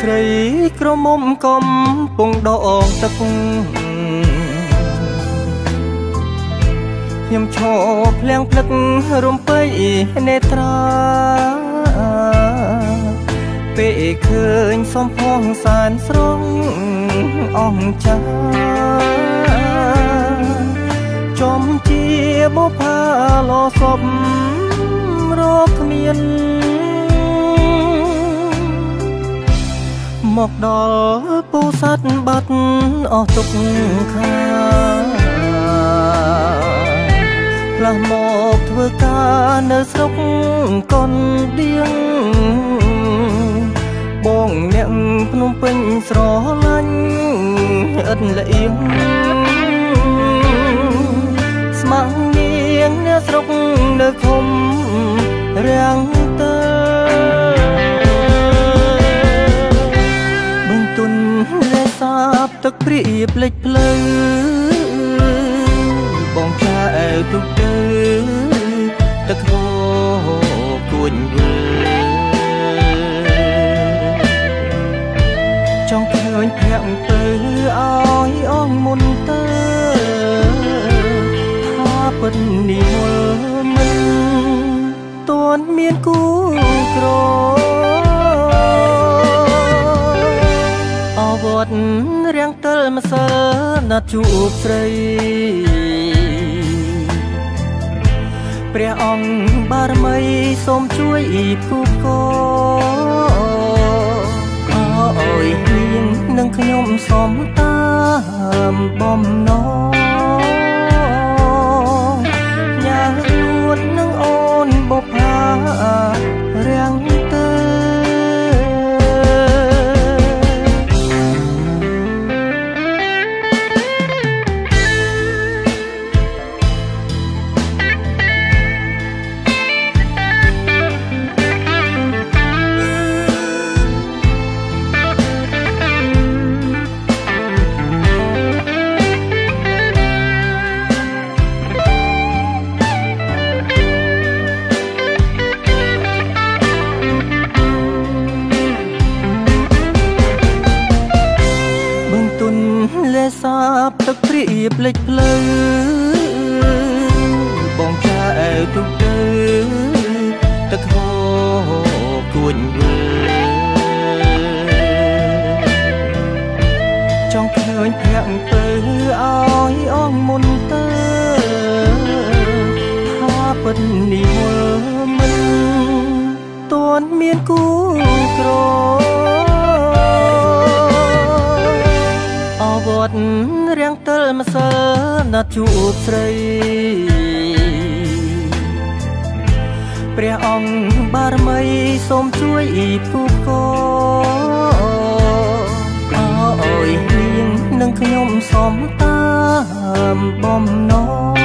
ស្រីក្រមុំកំពងដងទឹកខ្ញុំឈរភ្លៀងភ្លឹករំពេចនេត្រាពេលឃើញសំផងសានស្រងអង្ចាចំជាបុផាលោសពរកគ្មានមកដល់ពូសัตว์បាត់អស់ទុកខាផ្លាស់មកធ្វើការនៅស្រុកកុនដៀងបងអ្នកភ្នំពេញស្រឡាញ់ឥតលៀងស្ម័គ្រនាងអ្នកស្រុកនៅឃុំរាំងទៅបឹងទុនលេសាបទឹកព្រៀបលេចភ្លឺបងចែទុកទៅទឹកហូរគួនវើចង់ឃើញភ័ក្រទៅឲ្យអងមុនទៅថាពិតនេះមុលមិនទាន់មានគូក្រអវត្តរាំងទិលម្សិលណាត់ជួបស្រីព្រះអង្គបារមីសូមជួយគូកោអើយនាងនឹងខ្ញុំសូមតាមបំណងញ៉ានួននឹងអូនបុប្ផារាំងទៅលេសាបទឹកព្រៀបលេចភ្លឺបងចែទុកទៅទឹកហូរគួនវើចង់ឃើញភ័ក្រទៅឲ្យអងមុនទៅថាពិតនេះមុលមិនទាន់មានគូក្រអវត្តរាំងទិលម្សិលណាត់ជួបស្រីព្រះអង្គបារមីសូមជួយគូកោអើយនាងនឹងខ្ញុំសូមតាមបំណង